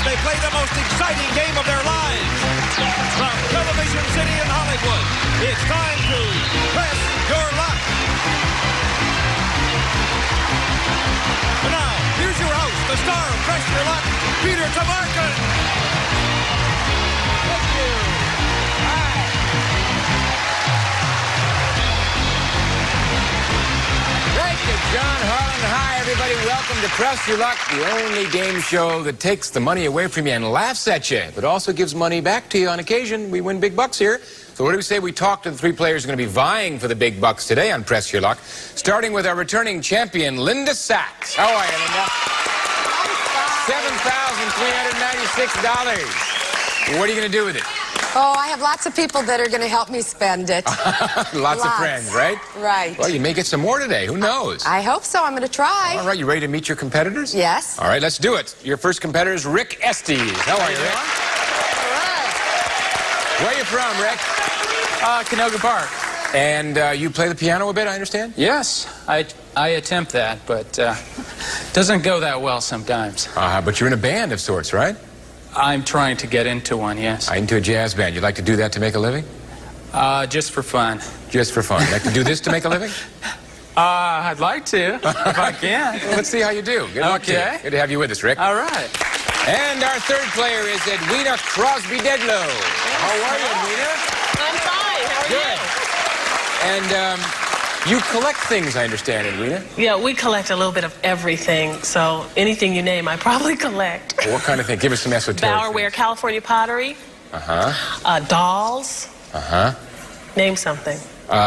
they play the most exciting game of their lives. From Television City in Hollywood, it's time to press your luck. And now, here's your host, the star of Press Your Luck, Peter Tamarkin. Thank you. Hi. Thank you, John Harlan. Hi, everybody. Welcome to Press Your Luck, the only game show that takes the money away from you and laughs at you, but also gives money back to you on occasion. We win big bucks here. So what do we say we talk to the three players who are going to be vying for the big bucks today on Press Your Luck, starting with our returning champion, Linda Sachs. How are you, Linda? $7,396. What are you going to do with it? Oh, I have lots of people that are going to help me spend it. Lots of friends, right? Right. Well, you may get some more today. Who knows? I hope so. I'm going to try. All right, you ready to meet your competitors? Yes. All right, let's do it. Your first competitor is Rick Estes. How are you, Rick? All right. Where are you from, Rick? Canoga Park. And you play the piano a bit, I understand? Yes, I attempt that, but doesn't go that well sometimes. But you're in a band of sorts, right? I'm trying to get into one, yes. Into a jazz band. You'd like to do that to make a living? Just for fun. Just for fun. Like to do this to make a living? I'd like to, if I can. Well, let's see how you do. Good luck to you. Good to have you with us, Rick. All right. And our third player is Edwina Crosby-Dedlow. How are you, Edwina? I'm fine. How are Good. And you collect things, I understand, Edwina? you? Yeah, we collect a little bit of everything. So anything you name, I probably collect. Well, what kind of thing? Give us some esoteric Bowerware, things. California pottery. Dolls. Name something.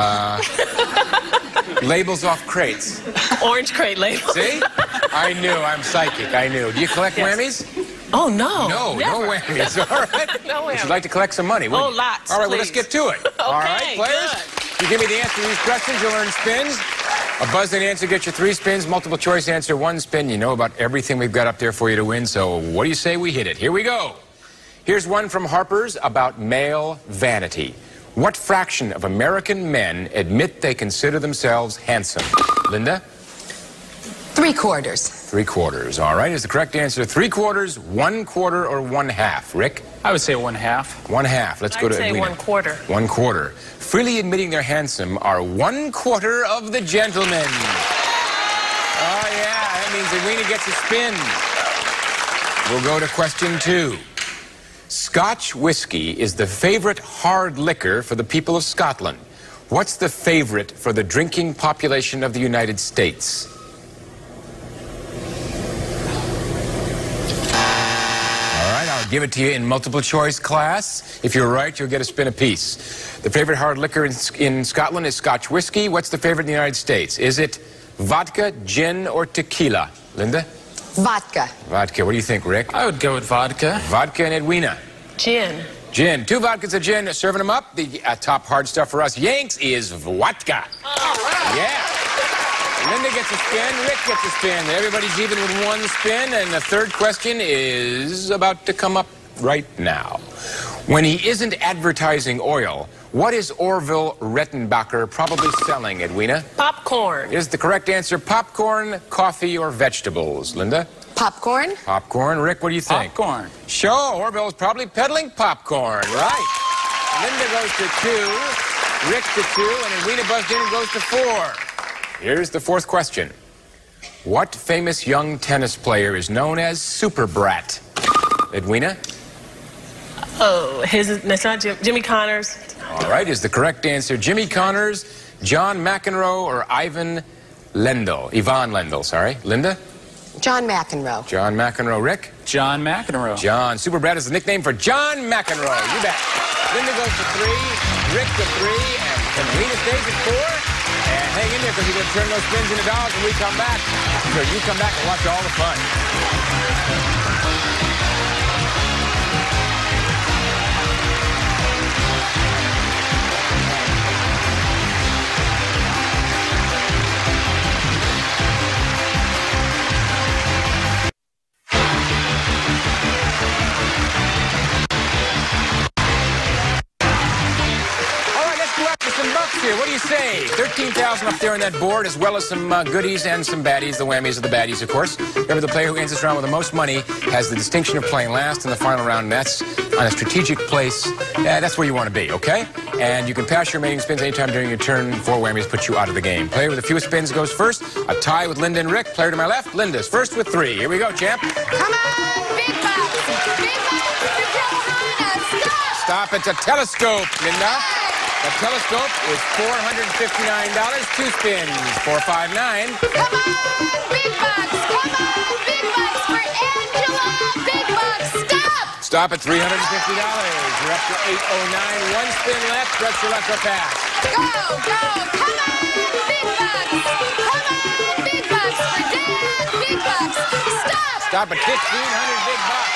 Labels off crates. Orange crate labels. See? I knew. I'm psychic. I knew. Do you collect whammies? Oh, no. No whammies. All right. No whammies. You'd like to collect some money, wouldn't Oh, you? lots, All right, well, let's please. get to it. All right, players? good. You give me the answer to these questions, you'll earn spins. A buzzing answer gets you 3 spins. Multiple choice answer, 1 spin. You know about everything we've got up there for you to win, so what do you say we hit it? Here we go. Here's one from Harper's about male vanity. What fraction of American men admit they consider themselves handsome? Linda? 3/4. 3/4. All right, is the correct answer 3/4, 1/4, or 1/2? Rick? I would say 1/2. 1/2. Let's go to I'd say Edwina. 1/4. 1/4. Freely admitting they're handsome are 1/4 of the gentlemen. Oh, yeah, that means Edwina gets a spin. We'll go to question 2. Scotch whiskey is the favorite hard liquor for the people of Scotland. What's the favorite for the drinking population of the United States? I'll give it to you in multiple choice class. If you're right, you'll get a spin apiece. The favorite hard liquor in Scotland is Scotch whiskey. What's the favorite in the United States? Is it vodka, gin, or tequila? Linda? Vodka. Vodka. What do you think, Rick? I would go with vodka. Vodka and Edwina. Gin. Gin. 2 vodkas of gin. Serving them up. The top hard stuff for us Yanks is vodka. All right. Yeah. Linda gets a spin, Rick gets a spin. Everybody's even with 1 spin, and the third question is about to come up right now. When he isn't advertising oil, what is Orville Redenbacher probably selling, Edwina? Popcorn. Is the correct answer popcorn, coffee, or vegetables? Linda? Popcorn. Popcorn. Rick, what do you think? Popcorn. Sure, Orville's probably peddling popcorn, right? Linda goes to 2, Rick to 2, and Edwina buzzed in and goes to 4. Here's the 4th question. What famous young tennis player is known as Super Brat? Edwina? Oh, it's not Jimmy Connors. All right, is the correct answer Jimmy Connors, John McEnroe, or Ivan Lendl? Yvonne Lendl, sorry. Linda? John McEnroe. John McEnroe. Rick? John McEnroe. John. Super Brat is the nickname for John McEnroe. You bet. Linda goes to 3, Rick to 3, and Edwina stays at 4. And hang in there because you're going to turn those spins into dollars when we come back. So you come back and watch all the fun. All right, let's go after some bucks here. What do you say? $15,000 up there on that board, as well as some goodies and some baddies. The whammies are the baddies, of course. Remember, the player who ends this round with the most money has the distinction of playing last in the final round, and that's on a strategic place. That's where you want to be, okay? And you can pass your remaining spins anytime during your turn. 4 whammies put you out of the game. Player with the fewest spins goes first. A tie with Linda and Rick. Player to my left, Linda's first with 3. Here we go, champ. Come on, big bucks. Big bucks for Carolina. Stop. Stop. It's a telescope, Linda. The telescope is $459. 2 spins. 459. Come on, big bucks. Come on, big bucks for Angela. Big bucks. Stop. Stop at $350. You're up to 809. 1 spin left. Press your luck or pass. Go, go. Come on, big bucks. Come on, big bucks for Dad. Big bucks. Stop. Stop at 1,500 big bucks.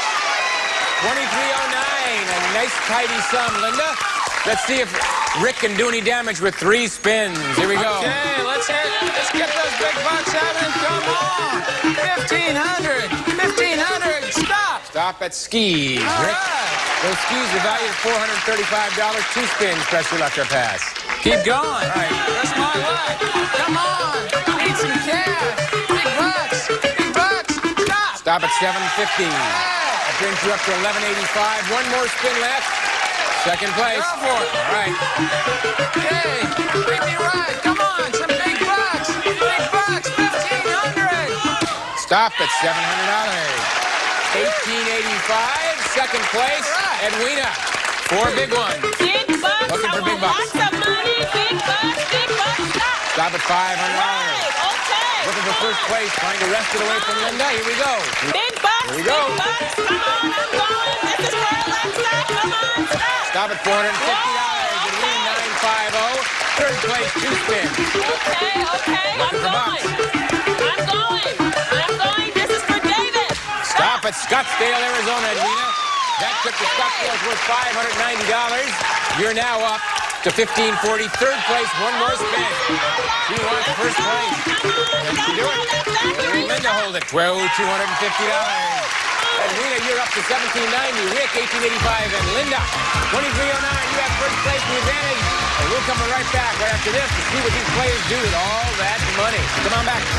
2309. A nice tidy sum, Linda. Let's see if Rick can do any damage with 3 spins. Here we go. Okay, let's get those big bucks out and come on. 1,500. 1,500. Stop. Stop at skis. All Rick, right. those skis are valued at $435. 2 spins. Press your luck or pass. Keep going. All right. That's my luck. Come on. Need some cash. Big bucks. Big bucks. Stop. Stop at 750. That brings you up to 1185. 1 more spin left. Second place. Go for it. All right. Okay. Make me right. Come on. Some big bucks. Big bucks. 1,500. Stop at $700. 1885. Second place. Right. Edwina. 4 big ones. Big bucks. Looking for I big want bucks. lots of money. Big bucks. Big bucks. Stop. Stop at $500. Right. Okay. Looking for first place. Trying to wrest it away from Linda. Here we go. Big bucks. Here we go. Big bucks. Come on. I'm going. This is where I like that. Come on. Stop. Stop at $450. Edwina 950. Third place. 2 spins. Okay. Okay. I'm Looking for bucks. going. I'm going. I'm going. This is for David. Stop at Scottsdale, Arizona, Edwina. That trip to Scottsdale is worth $590. You're now up to 1540. Third place, 1 more spin. She wants first place. Can she do it? Linda hold it. $250. Edwina, you're up to 1790. Rick, 1885. And Linda, 2309. You have first place, the advantage. And we'll come right back right after this to see what these players do with all that money. Come on back.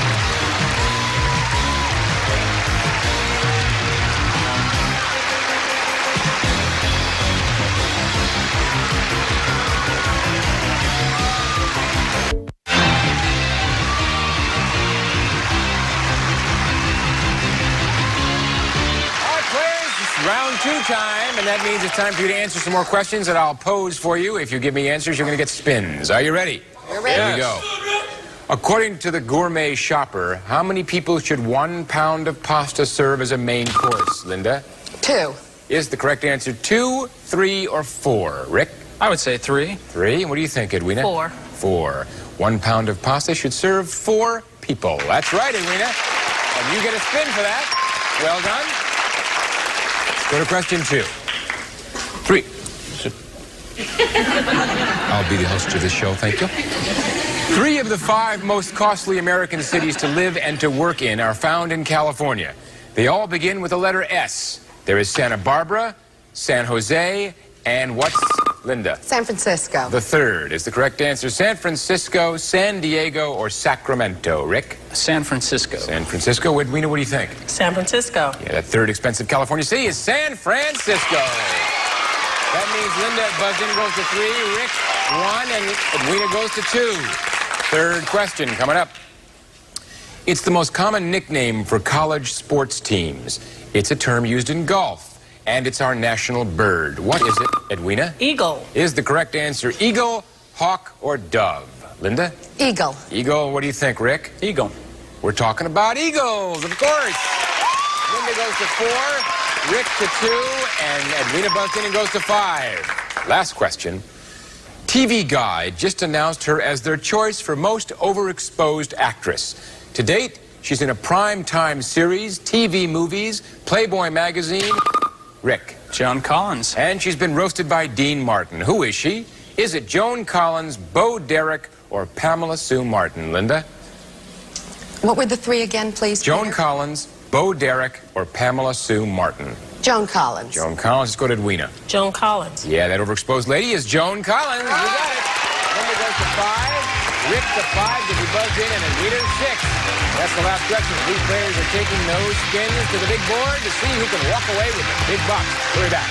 Round 2 time, and that means it's time for you to answer some more questions that I'll pose for you. If you give me answers, you're going to get spins. Are you ready? You're ready. Here we go. According to the Gourmet Shopper, how many people should 1 pound of pasta serve as a main course, Linda? 2. Is the correct answer 2, 3, or 4? Rick? I would say 3. 3. What do you think, Edwina? 4. 4. 1 pound of pasta should serve 4 people. That's right, Edwina. And you get a spin for that. Well done. Go to question 2. 3. I'll be the host of this show, thank you. 3 of the 5 most costly American cities to live and to work in are found in California. They all begin with the letter S. There is Santa Barbara, San Jose, and what's, Linda? San Francisco. The third is the correct answer. San Francisco, San Diego, or Sacramento. Rick? San Francisco. San Francisco. Edwina, what do you think? San Francisco. Yeah, that third expensive California city is San Francisco. That means Linda buzzed in, goes to 3, Rick 1, and Edwina goes to 2. Third question coming up. It's the most common nickname for college sports teams. It's a term used in golf, and it's our national bird. What is it, Edwina? Eagle. Is the correct answer eagle, hawk, or dove? Linda? Eagle. Eagle. What do you think, Rick? Eagle. We're talking about eagles, of course. Linda goes to 4, Rick to 2, and Edwina buzzed in and goes to 5. Last question. TV Guide just announced her as their choice for most overexposed actress. To date, she's in a prime-time series, TV movies, Playboy magazine. Rick. Joan Collins. And she's been roasted by Dean Martin. Who is she? Is it Joan Collins, Bo Derek, or Pamela Sue Martin? Linda? What were the 3 again, please? Joan Peter? Collins, Bo Derek, or Pamela Sue Martin? Joan Collins. Joan Collins. Let's go to Edwina. Joan Collins. Yeah, that overexposed lady is Joan Collins. You got it. Linda goes to 5. Rick the 5 that we buzzed in, and Edwina 6. That's the last question. These players are taking those spins to the big board to see who can walk away with the big bucks. We'll be back.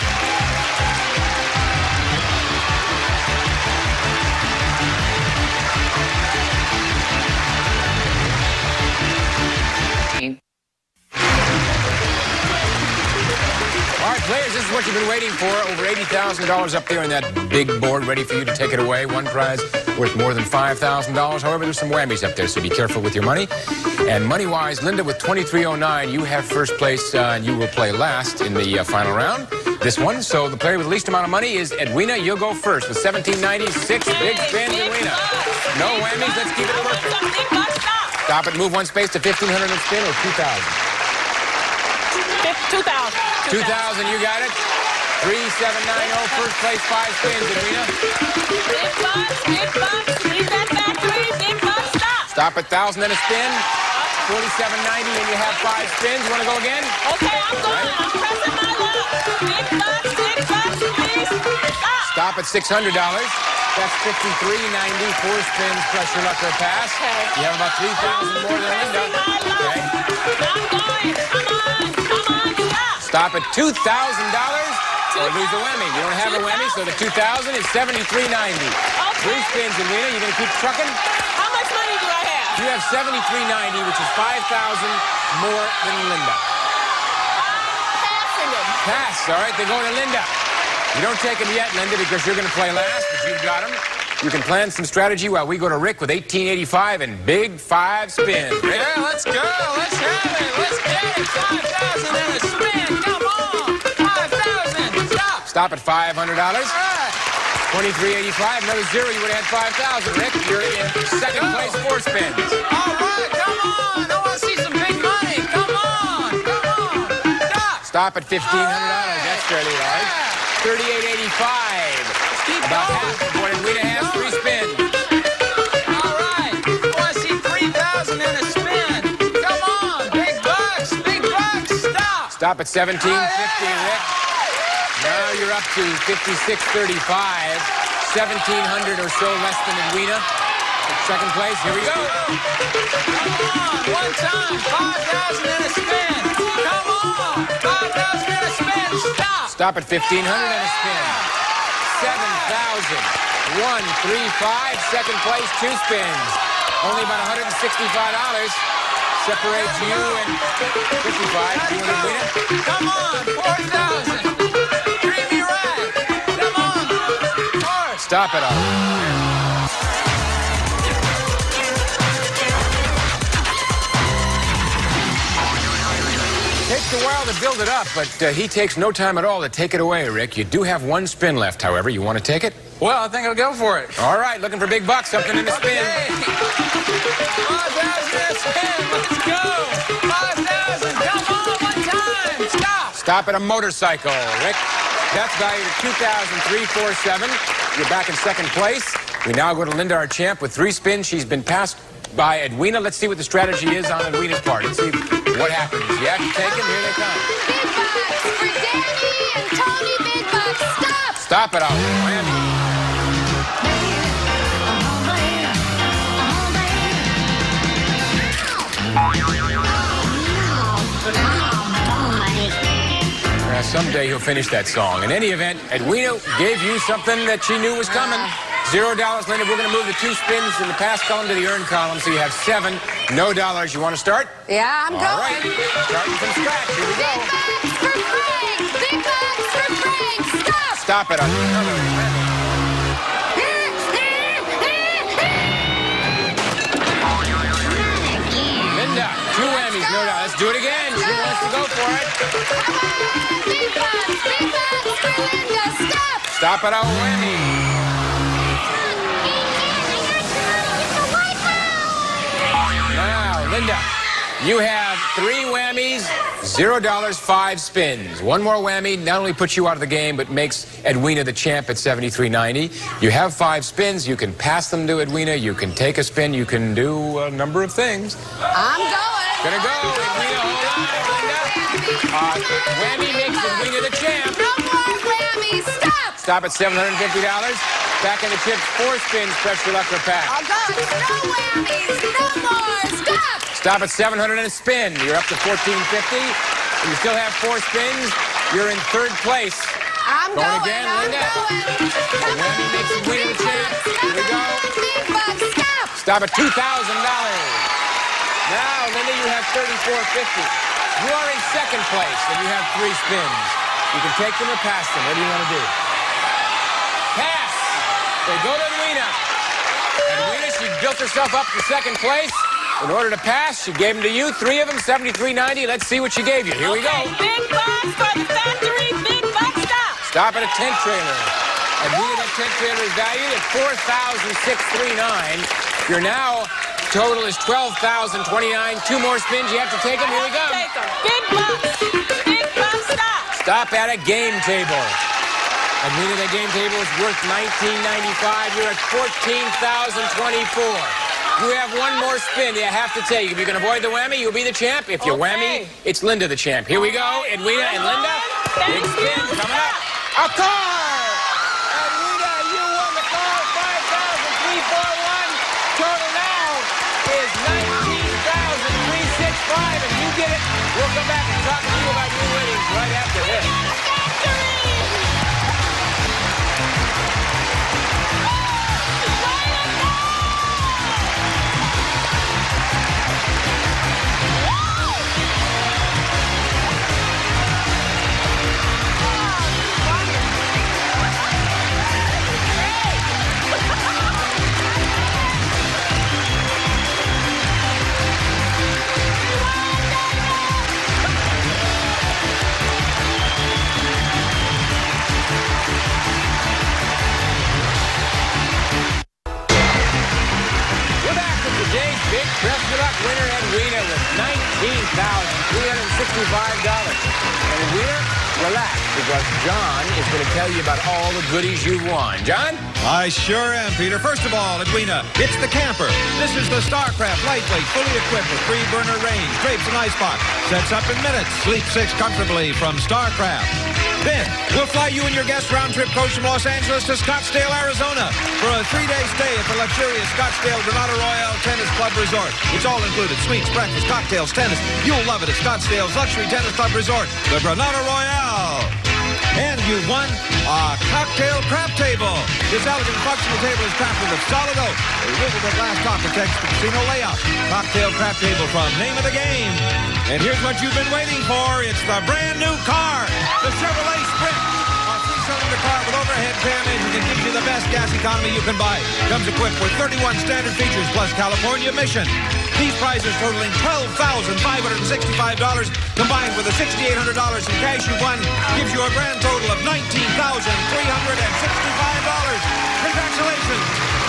All right, players, this is what you've been waiting for. Over $80,000 up there on that big board ready for you to take it away. One prize worth more than $5,000. However, there's some whammies up there, so be careful with your money. And money-wise, Linda with 2309, you have first place, and you will play last in the final round. This one, so the player with the least amount of money is Edwina. You'll go first with 1796. Big spins, Edwina. No whammies, let's keep it perfect. Stop it, move one space to 1500 and spin, or 2000. 2,000. 2,000, you got it. 3790, first place, 5 spins, Edwina. Big bucks, leave that factory, big bucks, stop. Stop at 1,000 and a spin. 4790, and you have 5 spins. You want to go again? Okay, I'm going. I'm pressing my luck. Big bucks, please, stop. Stop at $600. That's 5390. 4 spins plus your luck or pass. Okay. You have about 3,000 more than Linda. Okay. I'm going. Come on, stop. Stop at $2,000. Or lose a whammy. You don't have a whammy, so the 2,000 is 7390. Okay. 3 spins, Edwina. You going to keep trucking? How much money do I have? You have 7390, which is 5,000 more than Linda. Passing them. Pass. All right, they're going to Linda. You don't take them yet, Linda, because you're going to play last, but you've got them. You can plan some strategy while we go to Rick with 1885 and big 5 spins. Rick? Yeah, let's go. Let's have it. Let's get it. 5,000 and a spin. Come on. 5,000. Stop. Stop at $500. All right. 2385, another 0, you would have had 5,000. Rick, you're in second place, 4 spins. All right. Come on. I want to see some big money. Come on. Stop. Stop at $1,500. That's fairly large. 3885. About half of what Edwina has, 3 spins. All right. I want to see 3,000 and a spin. Come on. Big bucks. Big bucks. Stop. Stop at 1750, Rick. Now you're up to 5635. 1,700 or so less than Edwina. Second place, here we go. Come on. One time. 5,000 and a spin. Come on. 5,000 and a spin. Stop. Stop at 1,500 and a spin. 7,000. 135. Second place, 2 spins. Only about $165 separates you and 55. You and Edwina. Come on. 4,000. Treat me right. Come on. 4. Stop it all. Takes a while to build it up, but he takes no time at all to take it away, Rick. You do have 1 spin left, however. You want to take it? Well, I think I'll go for it. All right, looking for big bucks, something in the spin. Okay. 5,000 and a spin. Let's go. 5,000. Come on. One time. Stop. Stop at a motorcycle, Rick. That's valued at $2,347. You're back in second place. We now go to Linda, our champ, with 3 spins. She's been passed by Edwina. Let's see what the strategy is on Edwina's part. Let's see what happens. You have to take them. Here they come. Big bucks for Danny and Tony. Big bucks. Stop. Stop it all. Whammy. Someday he'll finish that song. In any event, Edwina gave you something that she knew was coming. $0, Linda. We're going to move the 2 spins in the pass column to the earn column, so you have 7. No dollars. You want to start? Yeah, I'm going. All right. Starting from scratch. Here we go. Big bucks for Frank. Stop. Stop it. Linda, 2 whammies. No dollars. Let's do it again. She wants to go for it. Big bucks for Linda. Stop. Stop it. Whammy. Now, Linda, you have 3 whammies, $0, 5 spins. 1 more whammy not only puts you out of the game, but makes Edwina the champ at 7390. You have 5 spins. You can pass them to Edwina. You can take a spin. You can do a number of things. I'm going. Gonna go, Edwina. Hold on, Linda. Whammy makes Edwina the champ. No more whammies. Stop. Stop at $750. Back in the chips, 4 spins, press your luck or pass. Oh, God. No whammies. No more. Stop. Stop at 700 and a spin. You're up to $1450. You still have 4 spins. You're in 3rd place. I'm going. again, I'm Linda. going. Come Whammy on. makes Edwina the champ. Here we go. Big bucks. Stop. Stop at $2,000. Now, Linda, you have $34.50. You are in 2nd place, and you have 3 spins. You can take them or pass them. What do you want to do? Pass. They go to Edwina. Edwina, she built herself up to 2nd place. In order to pass, she gave them to you. 3 of them, $73.90. Let's see what she gave you. Here we go. Big bucks for the factory. Big bucks. Stop. Stop at a tent trailer. Edwina, that tent trailer is valued at $4,639. Your now total is $12,029. 2 more spins. You have to take them. Here we go. Take 'em. Big bucks. Big bucks. Stop. Stop at a game table. Edwina, that game table is worth $19.95. You're at $14,024. You have 1 more spin you have to take. If you can avoid the whammy, you'll be the champ. If you whammy, it's Linda the champ. Here we go. Edwina and Linda. Big spin coming up. A car! Edwina, you won the car. $5,341. Total now is $19,365, and you get it. We'll come back and talk to you about new winnings right after this. Today's big press your luck winner, Edwina, with $19,365. And Edwina, relax, because John is going to tell you about all the goodies you've won. John? I sure am, Peter. First of all, Edwina, it's the camper. This is the StarCraft lightweight, fully equipped with 3-burner range, drapes and icebox. Sets up in minutes. Sleep 6 comfortably from StarCraft. Then, we'll fly you and your guests round-trip coach from Los Angeles to Scottsdale, Arizona for a 3-day stay at the luxurious Scottsdale Granada Royale Tennis Club Resort. It's all included. Suites, breakfast, cocktails, tennis. You'll love it at Scottsdale's Luxury Tennis Club Resort, the Granada Royale. And you've won a cocktail crap table. This elegant functional table is crafted of solid oak. A riveted glass top protects the casino layout. Cocktail crap table from Name of the Game. And here's what you've been waiting for. It's the brand new car, the Chevrolet Sprint. A 3-cylinder car with overhead cam engine that gives you the best gas economy you can buy. Comes equipped with 31 standard features plus California emission. These prizes totaling $12,565 combined with the $6,800 in cash you won gives you a grand total of $19,365. Congratulations.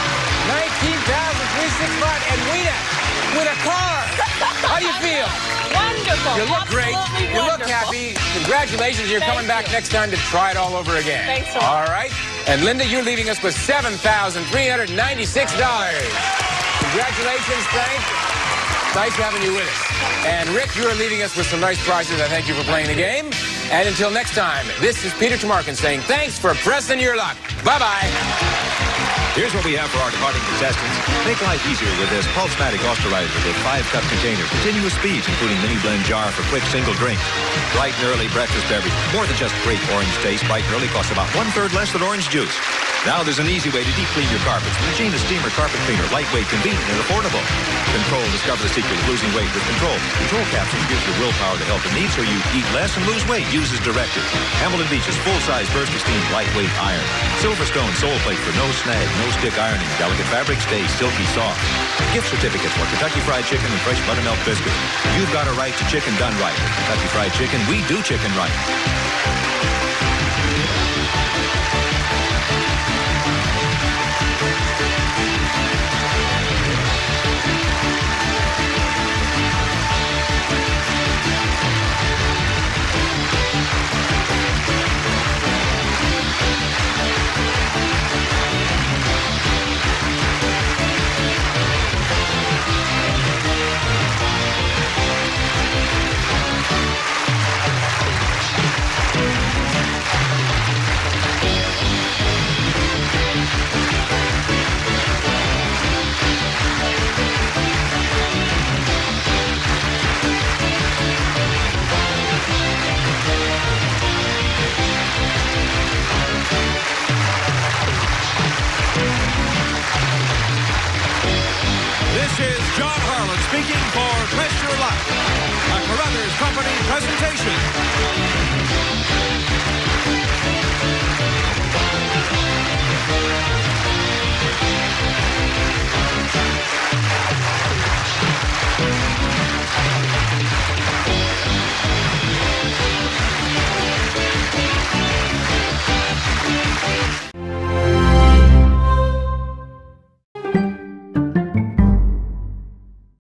$19,365. Edwina, with a car. How do you feel? Wonderful. You look great. Absolutely You look wonderful. happy. Congratulations. You're coming back next time to try it all over again. Thanks a lot. All right. And Linda, you're leaving us with $7,396. Congratulations, Frank. Nice having you with us. And Rick, you are leaving us with some nice prizes. I thank you for playing the game. And until next time, this is Peter Tamarkin saying thanks for pressing your luck. Bye-bye. Here's what we have for our departing contestants. Make life easier with this Pulsematic Austerizer with 5-cup container. Continuous speeds, including mini blend jar for quick single drink. Bright and early breakfast beverage. More than just great orange taste. Bright and early costs about 1/3 less than orange juice. Now there's an easy way to deep clean your carpets. Machine the Steamer Carpet Cleaner. Lightweight, convenient, and affordable. Control. Discover the secret of losing weight with Control. Control capsules gives you willpower to help in need so you eat less and lose weight. Use as directed. Hamilton Beach's full-size burst of steam lightweight iron. Silverstone sole plate for no snag, no stick ironing. Delicate fabric stays silky soft. Gift certificates for Kentucky Fried Chicken and fresh buttermilk biscuits. You've got a right to chicken done right. Kentucky Fried Chicken, we do chicken right.